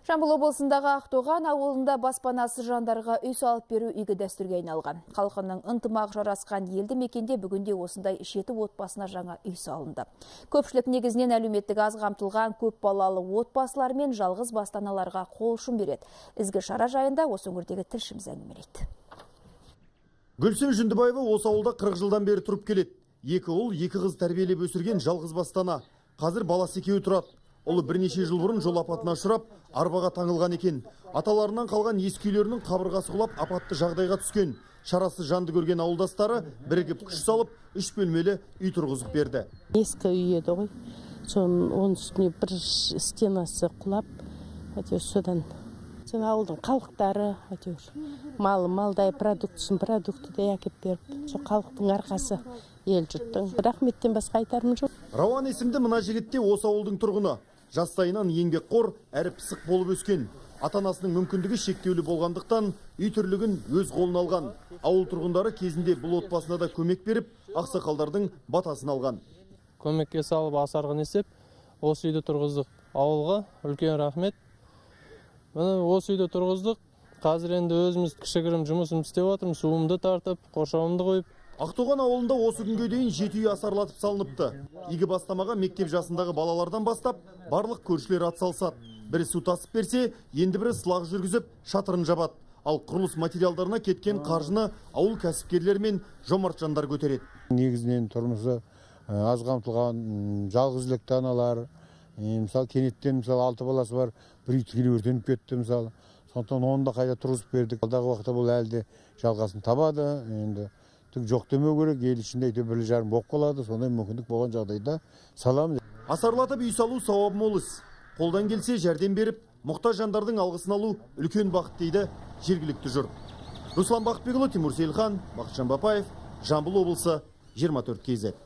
Жамбыл облысындағы Ақтоған ауылында баспанасы жандарға үй салып беру игі дәстүрге айналған. Халқының ынтымағы жарасқан елді мекенде бүгінде осындай 7 отбасына жаңа үй салынды. Көпшілік негізінен әлеуметтік аз қамтылған көп балалы отбасылар мен жалғыз баспаналарға қол ұшын береді. Ізгі шара жайында осы өңірдегі тілшіміз әңгімелейді. Гүлсім Жүндібаева осы ауылда 40 жылдан бері тұрып келеді. 2 ұл, 2 қыз тәрбиелеп өсірген жалғыз бастана. Қазір баласы екеуі тұрады. Ұлы бірнеше жыл бұрын жол апатына ұшырап, арбаға таңылған екен. Аталарынан қалған ескі үйлерінің қабырғасы құлап, апатты жағдайға түскен. Шарасыз жанды көрген ауылдастары бірігіп күш салып, 3 бөлмелі үй тұрғызып берді. Ескі үй еді ғой. Оның үстіне бір стенасы құлап, содан ауылдың халықтары, малдай продукты әкеп беріп, халықтың арқасы ел жұрттың. Рахметтен басқа айтарым жоқ. Рауан есімді мына жігітте осы ауылдың тұрғыны. Жастайынан еңбекқор, әрі пысық болып өскен. Ата-анасының мүмкіндігі шектеулі болғандықтан үй тірлігін өз қолына алған. Ауыл тұрғындары кезінде бұл отбасына да көмек беріп, ақсақалдардың батасын алған. Көмекке салып асарғын есеп, осы үйді тұрғыздық. Ауылға үлкен рахмет. Осы үйді тұрғыздық. Қазір енді өзіміз кішігірім жұмысым істеп отырмыз, суымды тартып, қоршауымды қойып. Ақтоған ауылында осы күнге дейін 7 үй асарлатып салыныпты. Игі бастамаға мектеп жасындағы балалардан бастап барлық көршілер атсалысады. Бірі су тасып берсе, енді бірі сылақ жүргізіп, шатырын жабады. Ал құрылыс материалдарына кеткен қаржыны ауыл кәсіпкерлер мен жомарт жандар көтереді. Негізінен тұрмысы аз қамтылған жалғызілікті аналар, мысалы кенеттен 6 баласы бар, бір үй түгел өртеніп кетті мысалы. Сондықтан оны да қайта тұрғызып бердік. Алдағы уақытта бұл әлде жалғасын табады. Енді жоқ демеу керек, ел ішінде 1,5 болып қалады. Сондай мүмкіндік болған жағдайда саламыз. Асарлатып үй салу сауап мол іс. Қолдан келсе жәрдем беріп, мұқтаж жандардың алғысын алу үлкен бақыт дейді жергілікті жұрт. Руслан Бақытбекұлы, Тимур Сейлхан, Бақытжан Бапаев, Жамбыл облысы, 24 KZ.